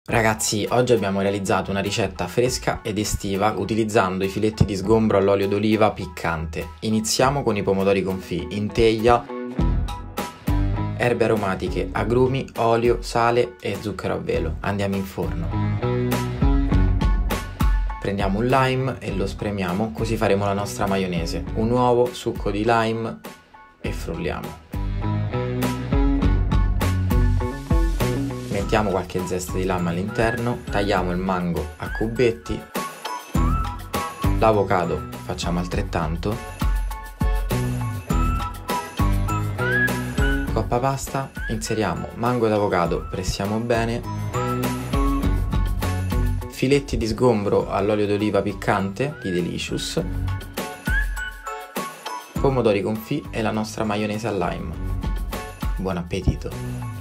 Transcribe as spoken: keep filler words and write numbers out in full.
Ragazzi, oggi abbiamo realizzato una ricetta fresca ed estiva utilizzando i filetti di sgombro all'olio d'oliva piccante. Iniziamo con i pomodori confit in teglia, erbe aromatiche, agrumi, olio, sale e zucchero a velo. Andiamo in forno. Prendiamo un lime e lo spremiamo, così faremo la nostra maionese. Un uovo, succo di lime e frulliamo. Mettiamo qualche zesta di lime all'interno, tagliamo il mango a cubetti, l'avocado facciamo altrettanto, coppa pasta, inseriamo mango ed avocado, pressiamo bene, filetti di sgombro all'olio d'oliva piccante di Delicious, pomodori confit e la nostra maionese al lime. Buon appetito!